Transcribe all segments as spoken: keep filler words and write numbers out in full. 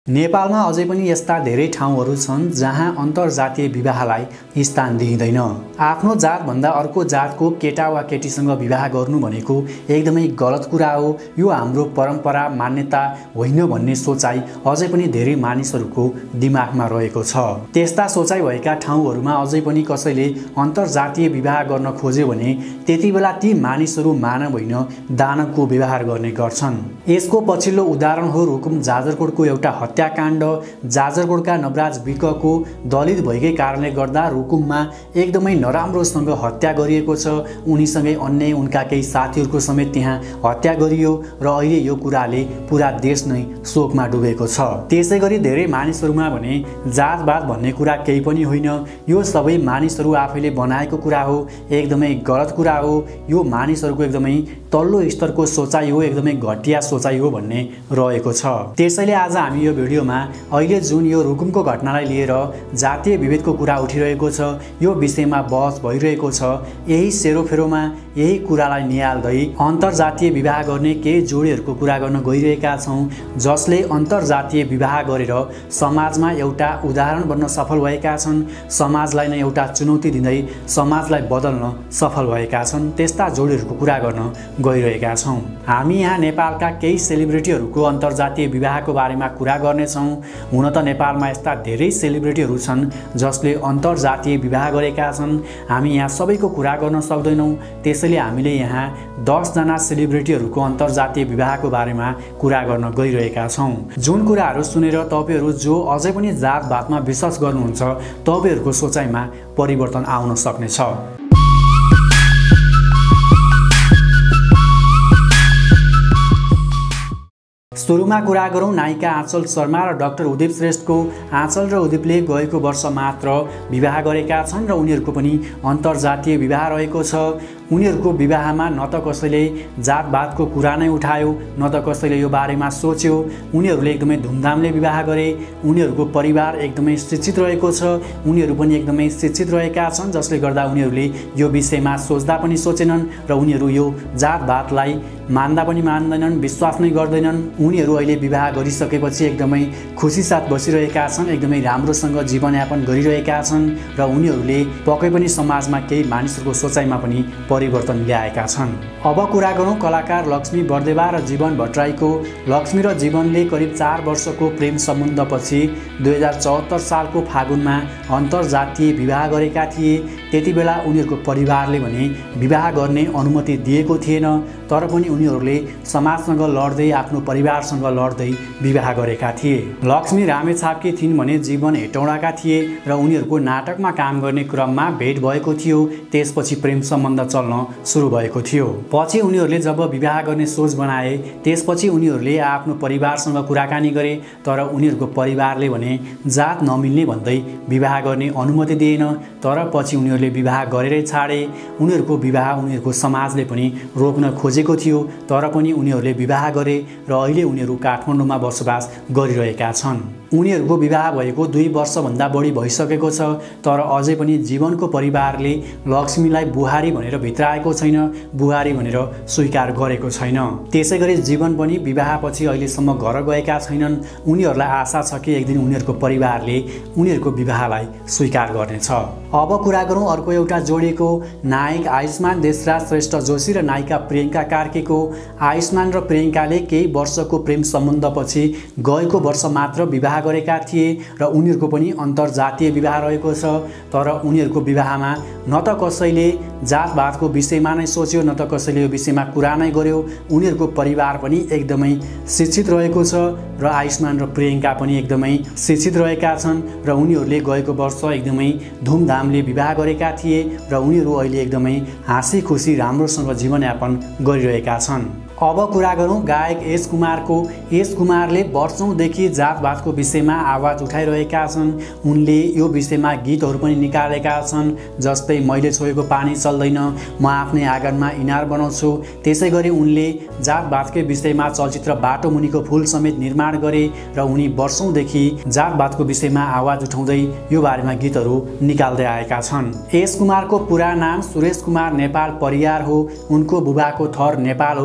नेपालमा अझै पनि यस्ता धेरै ठाउँहरू छन् जहाँ अन्तर्जातीय विवाहलाई स्थान दिइँदैन। आफ्नो जातभन्दा अर्को जातको केटा वा केटीसँग विवाह गर्नु भनेको एकदमै गलत कुरा हो। यो हाम्रो परम्परा मान्यता होइन भन्ने सोचाइ अझै पनि धेरै मानिसहरूको दिमागमा रहेको छ। त्यस्ता सोचाइ भएका ठाउँहरूमा अझै पनि कसैले अन्तर्जातीय विवाह गर्न खोज्यो भने त्यति बेला ती मानिसहरू मानव होइन दानवको व्यवहार गर्ने गर्छन्। यसको पछिल्लो उदाहरण हो रुकुम जाजरकोटको एउटा हत्याकाण्ड। जाजरकोटका नवराज विकको दलित भएकै कारणले गर्दा रुकुममा एकदमै नराम्रोसँग हत्या गरिएको छ। उनीसँगै अन्य उनका केही साथीहरूको समेत त्यहाँ हत्या गरियो र अहिले यो कुराले पुरा देश नै शोकमा डुबेको छ। त्यसैगरी धेरै मानिसहरूमा भने जातवाद भन्ने कुरा केही पनि होइन, यो सबै मानिसहरू आफैले बनाएको कुरा हो, एकदमै गलत कुरा हो। यो मानिसहरूको एकदमै तल्लो स्तरको सोचाइ हो, एकदमै घटिया सोचाइ हो भन्ने रहेको छ। त्यसैले आज हामी यो भिडियोमा अहिले जुन यो रुकुमको घटनालाई लिएर जातीय विभेदको कुरा उठिरहेको छ, यो विषयमा बहस भइरहेको छ। यही सेरोफेरोमा यही कुरालाई निहाल्दै अन्तर्जातीय विवाह गर्ने केही जोडीहरूको कुरा गर्न गइरहेका छौँ, जसले अन्तर्जातीय विवाह गरेर समाजमा एउटा उदाहरण बन्न सफल भएका छन्, समाजलाई नै एउटा चुनौती दिँदै समाजलाई बदल्न सफल भएका छन्। त्यस्ता जोडीहरूको कुरा गर्न गइरहेका छौँ। हामी यहाँ नेपालका केही सेलिब्रिटीहरूको अन्तर्जातीय विवाहको बारेमा कुरा गर्नेछौँ। हुन त नेपालमा यस्ता धेरै सेलिब्रिटीहरू छन् जसले अन्तर्जातीय विवाह गरेका छन्। हामी यहाँ सबैको कुरा गर्न सक्दैनौँ, त्यसैले हामीले यहाँ दसजना सेलिब्रिटीहरूको अन्तर्जातीय विवाहको बारेमा कुरा गर्न गइरहेका छौँ। जुन कुराहरू सुनेर तपाईँहरू जो अझै पनि जातभातमा विश्वास गर्नुहुन्छ तपाईँहरूको सोचाइमा परिवर्तन आउन सक्नेछ। सुरुमा कुरा गरौँ नायिका आँचल शर्मा र डाक्टर उदिप श्रेष्ठको। आँचल र उदिपले गएको वर्ष मात्र विवाह गरेका छन् र उनीहरूको पनि अन्तर्जातीय विवाह रहेको छ। उनीहरूको विवाहमा न त कसैले जातवादको कुरा नै उठायो, न त कसैले यो बारेमा सोच्यो। उनीहरूले एकदमै धुमधामले विवाह गरे। उनीहरूको परिवार एकदमै शिक्षित रहेको छ, उनीहरू पनि एकदमै शिक्षित रहेका छन्, जसले गर्दा उनीहरूले यो विषयमा सोच्दा पनि सोचेनन् र उनीहरू यो जातवादलाई मान्दा पनि मान्दैनन्, विश्वास नै गर्दैनन्। उनीहरू अहिले विवाह गरिसकेपछि एकदमै खुसी साथ बसिरहेका छन्, एकदमै राम्रोसँग जीवनयापन गरिरहेका छन् र उनीहरूले पक्कै पनि समाजमा केही मानिसहरूको सोचाइमा पनि परिवर्तन ल्याएका छन्। अब कुरा गरौँ कलाकार लक्ष्मी बर्देवा र जीवन भट्टराईको। लक्ष्मी र जीवनले करिब चार वर्षको प्रेम सम्बन्धपछि दुई हजार चौहत्तर सालको फागुनमा अन्तर्जातीय विवाह गरेका थिए। त्यति बेला उनीहरूको परिवारले भने विवाह गर्ने अनुमति दिएको थिएन, तर पनि उनीहरूले समाजसँग लड्दै आफ्नो परिवारसँग लड्दै विवाह गरेका थिए। लक्ष्मी रामेछापकी थिइन् भने जीवन हेटौँडाका थिए र उनीहरूको नाटकमा काम गर्ने क्रममा भेट भएको थियो। त्यसपछि प्रेम सम्बन्ध चल्न सुरु भएको थियो। पछि उनीहरूले जब विवाह गर्ने सोच बनाए त्यसपछि उनीहरूले आफ्नो परिवारसँग कुराकानी गरे, तर उनीहरूको परिवारले भने जात नमिल्ने भन्दै विवाह गर्ने अनुमति दिएन। तर पछि उनीहरूले विवाह गरेरै छाडे। उनीहरूको विवाह उनीहरूको समाजले पनि रोक्न खोजेको थियो, तर पनि उनीहरूले विवाह गरे र अहिले उनीहरू काठमाडौँमा बसोबास गरिरहेका छन्। उनीहरूको विवाह भएको दुई वर्षभन्दा बढी भइसकेको छ, तर अझै पनि जीवनको परिवारले लक्ष्मीलाई बुहारी भनेर भित्राएको छैन, बुहारी भनेर स्वीकार गरेको छैन। त्यसैगरी जीवन पनि विवाहपछि अहिलेसम्म घर गएका छैनन्। उनीहरूलाई आशा छ कि एक दिन उनीहरूको परिवारले उनीहरूको विवाहलाई स्वीकार गर्नेछ। अब कुरा गरौँ अर्को एउटा जोडीको। नायक आयुष्मान देशराज श्रेष्ठ जोशी र नायिका प्रियङ्का कार्कीको। आयुष्मान र प्रियङ्काले केही वर्षको प्रेम सम्बन्धपछि गएको वर्ष मात्र विवाह गरेका थिए र उनीहरूको पनि अन्तर्जातीय विवाह रहेको छ। तर उनीहरूको विवाहमा न त कसैले जातवादको विषयमा नै सोच्यो, न त कसैले यो विषयमा कुरा नै गर्यो। उनीहरूको परिवार पनि एकदमै शिक्षित रहेको छ र आयुष्मान र प्रियङ्का पनि एकदमै शिक्षित रहेका छन् र उनीहरूले गएको वर्ष एकदमै धुमधामले विवाह गरेका थिए र उनीहरू अहिले एकदमै हाँसी खुसी राम्रोसँग जीवनयापन गरिरहेका छन्। अब कुरा गरौँ गायक एस कुमारको। एस कुमारले वर्षौँदेखि जातवादको विषयमा आवाज उठाइरहेका छन्। उनले यो विषयमा गीतहरू पनि निकालेका छन्, जस्तै मैले छोएको पानी चल्दैन, म आफ्नै आँगनमा इनार बनाउँछु। त्यसै गरी उनले जातवादकै विषयमा चलचित्र बाटो मुनिको फुल समेत निर्माण गरे र उनी वर्षौँदेखि जातवादको विषयमा आवाज उठाउँदै यो बारेमा गीतहरू निकाल्दै आएका छन्। एस कुमारको पुरा नाम सुरेश कुमार नेपाल परियार हो। उनको बुबाको थर नेपाल हो भने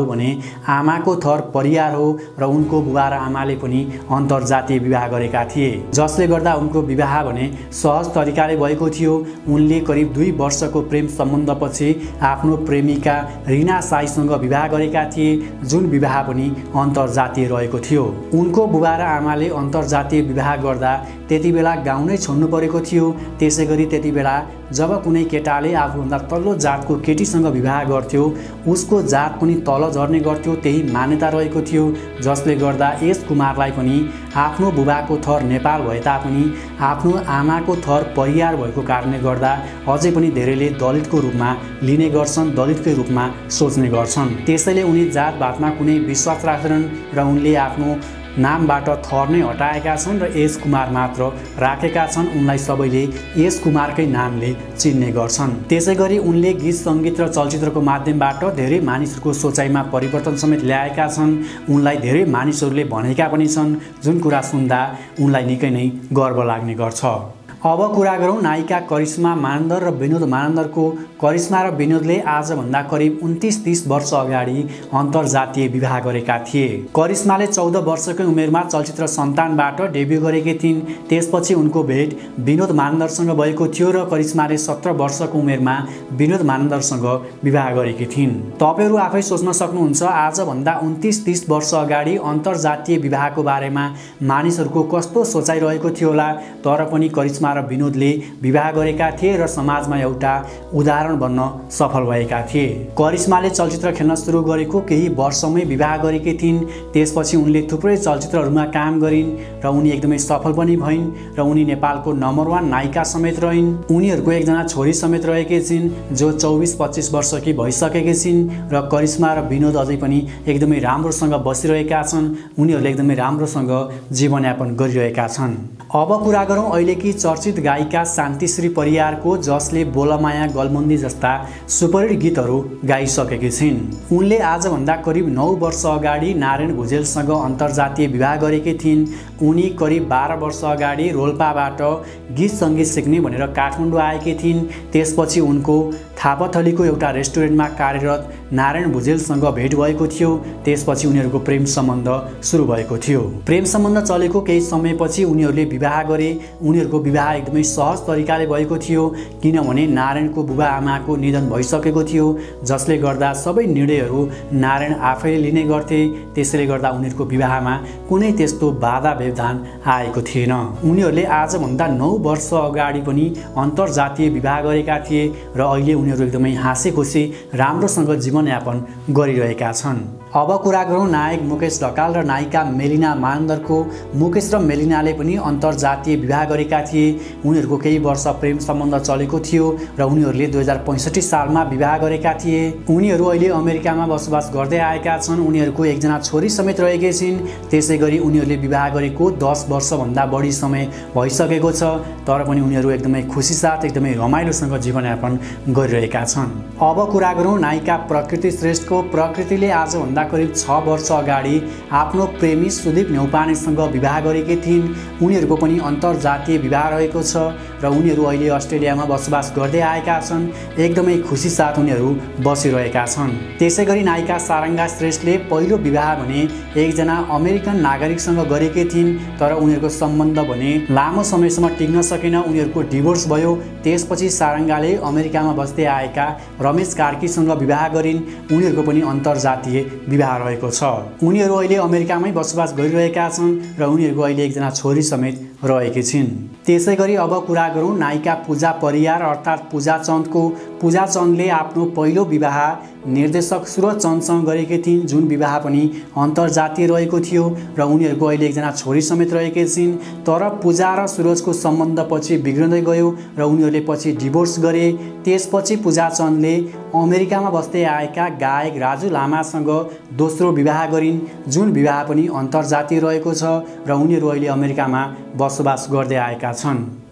आमाको थर परियार हो र उनको बुबा र आमाले पनि अन्तर्जातीय विवाह गरेका थिए, जसले गर्दा उनको विवाह भने सहज तरिकाले भएको थियो। उनले करिब दुई वर्षको प्रेम सम्बन्धपछि आफ्नो प्रेमिका रिना साईसँग विवाह गरेका थिए, जुन विवाह पनि अन्तर्जातीय रहेको थियो। उनको बुबा र आमाले अन्तर्जातीय विवाह गर्दा त्यति बेला गाउँ नै छोड्नु परेको थियो। त्यसै गरी त्यति बेला जब कुनै केटाले आफूभन्दा तल्लो जातको केटीसँग विवाह गर्थ्यो, उसको जात पनि तल झर्ने गर्थ्यो, त्यही मान्यता रहेको थियो, जसले गर्दा एस कुमारलाई पनि आफ्नो बुबाको थर नेपाल भए तापनि आफ्नो आमाको थर परियार भएको कारणले गर्दा अझै पनि धेरैले दलितको रूपमा लिने गर्छन्, दलितकै रूपमा सोच्ने गर्छन्। त्यसैले उनी जातभातमा कुनै विश्वास राख्दैनन् र उनले आफ्नो नामबाट थर नै हटाएका छन् र एस कुमार मात्र राखेका छन्। उनलाई सबैले एस कुमारकै नामले चिन्ने गर्छन्। त्यसै गरी उनले गीत सङ्गीत र चलचित्रको माध्यमबाट धेरै मानिसहरूको सोचाइमा परिवर्तन समेत ल्याएका छन्। उनलाई धेरै मानिसहरूले भनेका पनि छन्, जुन कुरा सुन्दा उनलाई निकै नै गर्व लाग्ने गर्छ। अब कुरा गरौँ नायिका करिश्मा मानन्दर र विनोद मानन्दरको। करिश्मा र विनोदले आजभन्दा करिब उन्तिस तीस वर्ष अगाडि अन्तर्जातीय विवाह गरेका थिए। करिश्माले चौध वर्षकै उमेरमा चलचित्र सन्तानबाट डेब्यू गरेकी थिइन्। त्यसपछि उनको भेट विनोद मानन्दरसँग भएको थियो र करिश्माले सत्र वर्षको उमेरमा विनोद मानन्दरसँग विवाह गरेकी थिइन्। तपाईँहरू आफै सोच्न सक्नुहुन्छ, आजभन्दा उन्तिस तीस वर्ष अगाडि अन्तर्जातीय विवाहको बारेमा मानिसहरूको कस्तो सोचाइ रहेको थियो होला। तर पनि करिश्मा र विनोदले विवाह गरेका थिए र समाजमा एउटा उदाहरण बन्न सफल भएका थिए। करिश्माले चलचित्र खेल्न सुरु गरेको केही वर्षमै विवाह गरेकी थिइन्। त्यसपछि उनले थुप्रै चलचित्रहरूमा काम गरिन् र उनी एकदमै सफल पनि भइन् र उनी नेपालको नम्बर वान नायिका समेत रहिन्। उनीहरूको एकजना छोरी समेत रहेकी छिन् जो चौबिस पच्चिस वर्षकी भइसकेकी छिन् र करिश्मा र विनोद अझै पनि एकदमै राम्रोसँग बसिरहेका छन्। उनीहरूले एकदमै राम्रोसँग जीवनयापन गरिरहेका छन्। अब कुरा गरौँ अहिलेकी चर्चित गायिका शान्तिश्री परियारको, जसले बोलमाया गलमन्दी जस्ता सुपरहिट गीतहरू गाइसकेकी छिन्। उनले आजभन्दा करिब नौ वर्ष अगाडि नारायण भुजेलसँग अन्तर्जातीय विवाह गरेकी थिइन्। उनी करिब बाह्र वर्ष अगाडि रोल्पाबाट गीत सङ्गीत सिक्ने भनेर काठमाडौँ आएकी थिइन्। त्यसपछि उनको थापाथलीको एउटा रेस्टुरेन्टमा कार्यरत नारायण भुजेलसँग भेट भएको थियो। त्यसपछि उनीहरूको प्रेम सम्बन्ध सुरु भएको थियो। प्रेम सम्बन्ध चलेको केही समयपछि उनीहरूले विवाह गरे। उनीहरूको विवाह एकदमै सहज तरिकाले भएको थियो, किनभने नारायणको बुबा आमाको निधन भइसकेको थियो, जसले गर्दा सबै निर्णयहरू नारायण आफैले लिने गर्थे। त्यसैले गर्दा उनीहरूको विवाहमा कुनै त्यस्तो बाधा व्यवधान आएको थिएन। उनीहरूले आजभन्दा नौ वर्ष अगाडि पनि अन्तर्जातीय विवाह गरेका थिए र अहिले उनीहरू एकदमै हाँसी खुसी राम्रोसँग जीवनयापन गरिरहेका छन्। अब कुरा गरौँ नायक मुकेश ढकाल र नायिका मेलिना मानन्दरको। मुकेश र मेलिनाले पनि अन्तर्जातीय विवाह गरेका थिए। उनीहरूको केही वर्ष प्रेम सम्बन्ध चलेको थियो र उनीहरूले दुई हजार पैँसठी सालमा विवाह गरेका थिए। उनीहरू अहिले अमेरिकामा बसोबास गर्दै आएका छन्। उनीहरूको एकजना छोरी समेत रहेकी छिन्। त्यसै गरी उनीहरूले विवाह गरेको दस वर्षभन्दा बढी समय भइसकेको छ, तर पनि उनीहरू एकदमै खुसी साथ एकदमै रमाइलोसँग जीवनयापन गरिरहेका छन्। अब कुरा गरौँ नायिका प्रकृति श्रेष्ठको। प्रकृतिले आजभन्दा करिब छ वर्ष अगाडि आफ्नो प्रेमी सुदीप न्यौपानेसँग विवाह गरेकी थिइन्। उनीहरूको पनि अन्तर्जातीय विवाह रहेको छ र उनीहरू अहिले अस्ट्रेलियामा बसोबास गर्दै आएका छन्। एकदमै खुसी साथ उनीहरू बसिरहेका छन्। त्यसै गरी नायिका सारङ्गा श्रेष्ठले पहिलो विवाह भने एकजना अमेरिकन नागरिकसँग गरेकी थिइन्, तर उनीहरूको सम्बन्ध भने लामो समयसम्म टिक्न सकेन। उनीहरूको डिभोर्स भयो। त्यसपछि सारङ्गाले अमेरिकामा बस्दै आएका रमेश कार्कीसँग विवाह गरिन्। उनीहरूको पनि अन्तर्जातीय विवाह रहेको छ। उनीहरू अहिले अमेरिकामै बसोबास गरिरहेका छन् र उनीहरूको अहिले एकजना छोरी समेत रहेकी छिन्। त्यसै गरी अब कुरा गरौँ नायिका पूजा परियार अर्थात् पूजा चन्दको। पूजा चन्दले आफ्नो पहिलो विवाह निर्देशक सुरज चन्दसँग गरेकी थिइन्, जुन विवाह पनि अन्तर्जातीय रहेको थियो र उनीहरूको अहिले एकजना छोरी समेत रहेकी छिन्। तर पूजा र सुरजको सम्बन्ध पछि बिग्रँदै गयो र उनीहरूले पछि डिभोर्स गरे। त्यसपछि पूजा चन्दले अमेरिकामा बस्दै आएका गायक राजु लामासँग दोस्रो विवाह गरिन्, जुन विवाह पनि अन्तर्जातीय रहेको छ र उनीहरू अहिले अमेरिकामा बसोबास गर्दै आएका छन्।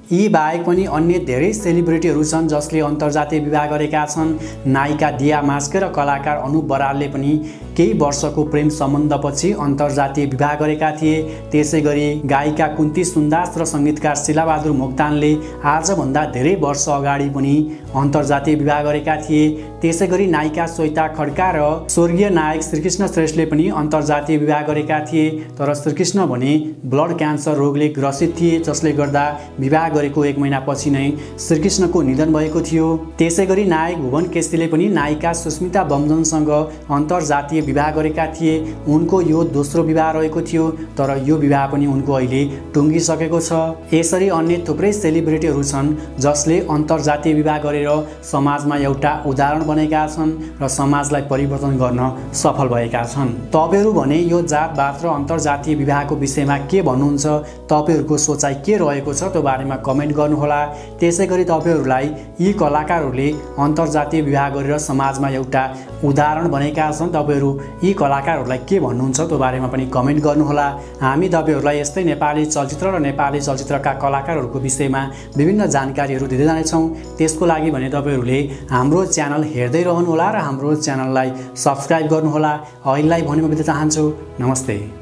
यी बाहेक पनि अन्य धेरै सेलिब्रिटीहरू छन् जसले अन्तर्जातीय विवाह गरेका छन्। नायिका दिया मास्के र कलाकार अनुप बरालले पनि केही वर्षको प्रेम सम्बन्धपछि अन्तर्जातीय विवाह गरेका थिए। त्यसै गरी गायिका कुन्ती सुन्दास र सङ्गीतकार शिलाबहादुर मोक्तानले आजभन्दा धेरै वर्ष अगाडि पनि अन्तर्जातीय विवाह गरेका थिए। त्यसै गरी नायिका श्वेता खड्का र स्वर्गीय नायक श्रीकृष्ण श्रेष्ठले पनि अन्तर्जातीय विवाह गरेका थिए। तर श्रीकृष्ण भने ब्लड क्यान्सर रोगले ग्रसित थिए, जसले गर्दा विवाह गरेको एक महिनापछि नै श्रीकृष्णको निधन भएको थियो। त्यसै गरी नायक भुवन केसीले पनि नायिका सुस्मिता बमजनसँग अन्तर्जातीय विवाह गरेका थिए। उनको यो दोस्रो विवाह रहेको थियो, तर यो विवाह पनि उनको अहिले टुङ्गिसकेको छ। यसरी अन्य थुप्रै सेलिब्रिटीहरू छन् जसले अन्तर्जातीय विवाह गरेर समाजमा एउटा उदाहरण बनेका छन् र समाजलाई परिवर्तन गर्न सफल भएका छन्। तपाईहरू भने यो जातपात र अन्तर्जातीय विवाहको विषयमा के भन्नुहुन्छ? तपाईहरूको सोचाइ के रहेको छ त्यो बारेमा कमेन्ट गर्नुहोला। त्यसै गरी तपाईहरूलाई यी कलाकारहरूले अन्तर्जातीय विवाह गरेर समाजमा एउटा उदाहरण बनेका छन्, तपाईहरू यी कलाकारहरूलाई के भन्नुहुन्छ त्यो बारेमा पनि कमेन्ट गर्नुहोला। हामी तपाईहरूलाई यस्तै नेपाली चलचित्र र नेपाली चलचित्रका कलाकारहरूको विषयमा विभिन्न जानकारीहरू दिँदै जानेछौँ। त्यसको लागि भने तपाईहरूले हाम्रो च्यानल हेर्दै रहनुहोला र हाम्रो च्यानललाई सब्सक्राइब गर्नुहोला। अहिलेलाई भने म बिदा चाहन्छु। नमस्ते।